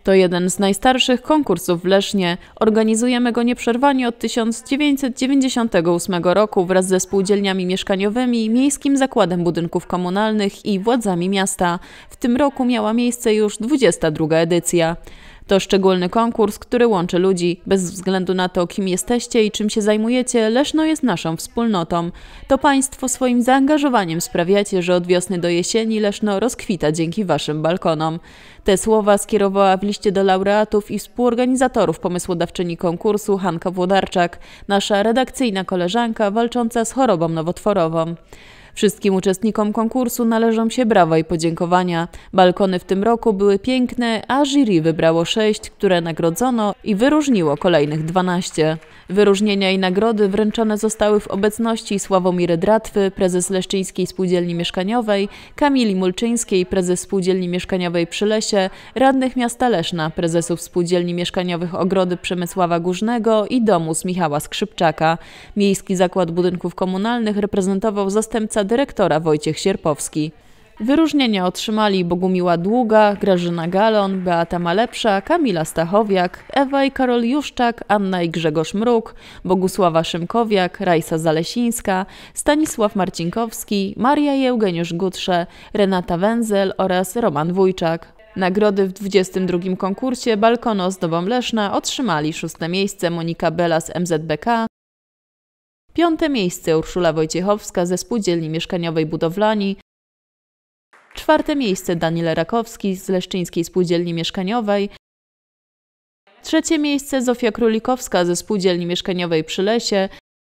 To jeden z najstarszych konkursów w Lesznie. Organizujemy go nieprzerwanie od 1998 roku wraz ze spółdzielniami mieszkaniowymi, Miejskim Zakładem Budynków Komunalnych i władzami miasta. W tym roku miała miejsce już 22. edycja. To szczególny konkurs, który łączy ludzi. Bez względu na to, kim jesteście i czym się zajmujecie, Leszno jest naszą wspólnotą. To Państwo swoim zaangażowaniem sprawiacie, że od wiosny do jesieni Leszno rozkwita dzięki Waszym balkonom. Te słowa skierowała w liście do laureatów i współorganizatorów pomysłodawczyni konkursu Hanka Włodarczak, nasza redakcyjna koleżanka walcząca z chorobą nowotworową. Wszystkim uczestnikom konkursu należą się brawa i podziękowania. Balkony w tym roku były piękne, a jury wybrało 6, które nagrodzono i wyróżniło kolejnych 12. Wyróżnienia i nagrody wręczone zostały w obecności Sławomiry Dratwy, prezes Leszczyńskiej Spółdzielni Mieszkaniowej, Kamili Mulczyńskiej, prezes Spółdzielni Mieszkaniowej przy Lesie, radnych miasta Leszna, prezesów Spółdzielni Mieszkaniowych Ogrody Przemysława Górznego i Domus Michała Skrzypczaka. Miejski Zakład Budynków Komunalnych reprezentował zastępca dyrektora Wojciech Sierpowski. Wyróżnienia otrzymali Bogumiła Długa, Grażyna Galon, Beata Malepsza, Kamila Stachowiak, Ewa i Karol Juszczak, Anna i Grzegorz Mruk, Bogusława Szymkowiak, Rajsa Zalesińska, Stanisław Marcinkowski, Maria i Eugeniusz Gutrze, Renata Węzel oraz Roman Wójczak. Nagrody w 22. konkursie Balkony ozdobą Leszna otrzymali 6. miejsce Monika Bela z MZBK, 5. miejsce Urszula Wojciechowska ze Spółdzielni Mieszkaniowej Budowlani, 4. miejsce Daniel Rakowski z Leszczyńskiej Spółdzielni Mieszkaniowej, 3. miejsce Zofia Królikowska ze Spółdzielni Mieszkaniowej przy Lesie,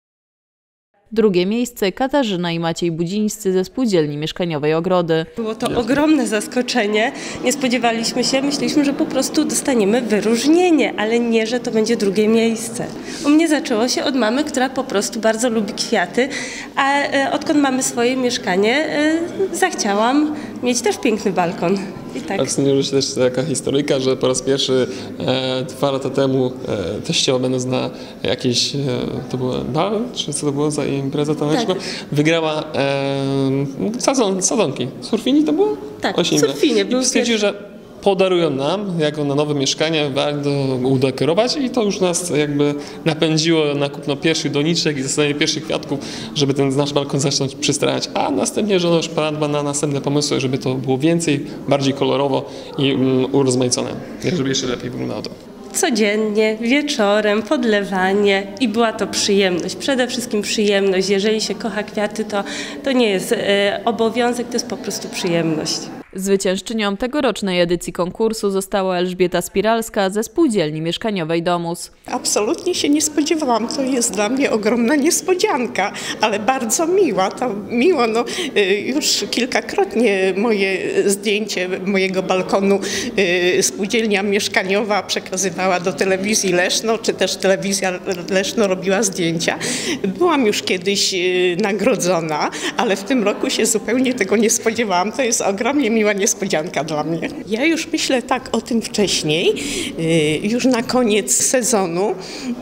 2. miejsce Katarzyna i Maciej Budzińscy ze Spółdzielni Mieszkaniowej Ogrody. Było to ogromne zaskoczenie. Nie spodziewaliśmy się, myśleliśmy, że po prostu dostaniemy wyróżnienie, ale nie, że to będzie 2. miejsce. U mnie zaczęło się od mamy, która po prostu bardzo lubi kwiaty, a odkąd mamy swoje mieszkanie, zachciałam mieć też piękny balkon. I tak. Fascynuje się też taka historyjka, że po raz pierwszy 2 lata temu teściowa, będąc na jakieś, to było bal, czy co to było za impreza taneczna, tak. Wygrała sadzonki. Surfini to było? Tak, surfinie. I stwierdził, że podarują nam, jako na nowe mieszkanie, warto udekorować i to już nas jakby napędziło na kupno pierwszych doniczek i zasadnie pierwszych kwiatków, żeby ten nasz balkon zacząć przystrajać, a następnie żona już poradła na następne pomysły, żeby to było więcej, bardziej kolorowo i urozmaicone, żeby jeszcze lepiej wyglądało to. Codziennie, wieczorem, podlewanie i była to przyjemność. Przede wszystkim przyjemność. Jeżeli się kocha kwiaty, to nie jest obowiązek, to jest po prostu przyjemność. Zwyciężczynią tegorocznej edycji konkursu została Elżbieta Spiralska ze Spółdzielni Mieszkaniowej Domus. Absolutnie się nie spodziewałam. To jest dla mnie ogromna niespodzianka, ale bardzo miła. To miło, już kilkakrotnie moje zdjęcie mojego balkonu Spółdzielnia Mieszkaniowa przekazywała do telewizji Leszno, czy też telewizja Leszno robiła zdjęcia. Byłam już kiedyś nagrodzona, ale w tym roku się zupełnie tego nie spodziewałam. To jest ogromnie miła niespodzianka dla mnie. Ja już myślę tak o tym wcześniej, już na koniec sezonu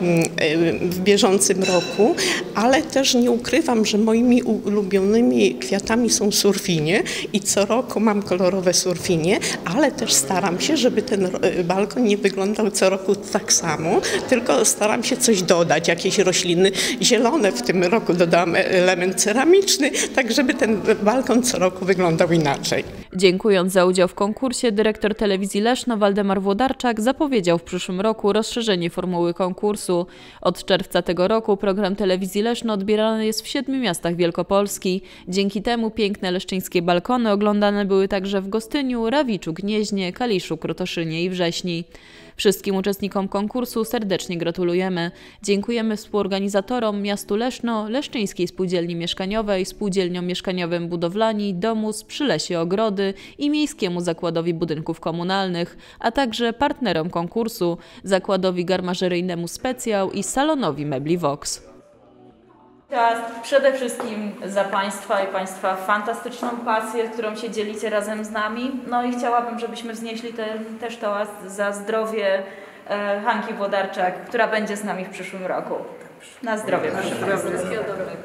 w bieżącym roku, ale też nie ukrywam, że moimi ulubionymi kwiatami są surfinie i co roku mam kolorowe surfinie, ale też staram się, żeby ten balkon nie wyglądał co roku tak samo, tylko staram się coś dodać, jakieś rośliny zielone. W tym roku dodałam element ceramiczny, tak żeby ten balkon co roku wyglądał inaczej. Dziękując za udział w konkursie, dyrektor telewizji Leszno Waldemar Włodarczak zapowiedział w przyszłym roku rozszerzenie formuły konkursu. Od czerwca tego roku program telewizji Leszno odbierany jest w 7 miastach Wielkopolski. Dzięki temu piękne leszczyńskie balkony oglądane były także w Gostyniu, Rawiczu, Gnieźnie, Kaliszu, Krotoszynie i Wrześni. Wszystkim uczestnikom konkursu serdecznie gratulujemy. Dziękujemy współorganizatorom miastu Leszno, Leszczyńskiej Spółdzielni Mieszkaniowej, Spółdzielniom Mieszkaniowym Budowlani, Domus przy Lesie Ogrody i Miejskiemu Zakładowi Budynków Komunalnych, a także partnerom konkursu, Zakładowi Garmażeryjnemu Specjał i Salonowi Mebli Vox. Teraz przede wszystkim za Państwa i Państwa fantastyczną pasję, którą się dzielicie razem z nami. No i chciałabym, żebyśmy wznieśli też toast za zdrowie Hanki Włodarczak, która będzie z nami w przyszłym roku. Na zdrowie. Wszystkiego dobrego.